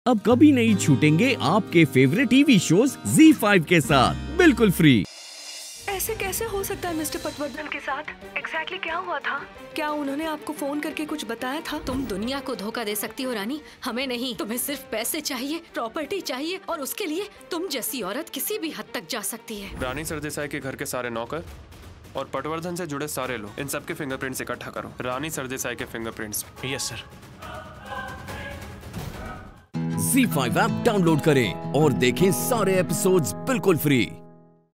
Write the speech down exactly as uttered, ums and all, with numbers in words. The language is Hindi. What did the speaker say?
अब कभी नहीं छूटेंगे आपके favourite TV shows Zee five के साथ बिल्कुल फ्री। ऐसे कैसे हो सकता है मिस्टर पटवर्धन के साथ? एग्जैक्टली क्या हुआ था? क्या उन्होंने आपको फोन करके कुछ बताया था? तुम दुनिया को धोखा दे सकती हो रानी, हमें नहीं। तुम्हें सिर्फ पैसे चाहिए, प्रॉपर्टी चाहिए, और उसके लिए तुम जैसी औरत किसी भी हद तक जा सकती है। रानी सरदेसाई के घर के सारे नौकर और पटवर्धन से जुड़े सारे लोग, इन सब के फिंगरप्रिंट्स इकट्ठा करो। रानी सरदेसाई के fingerprints. Yes sir. Zee five app download करें और देखें सारे एपिसोड्स बिल्कुल फ्री।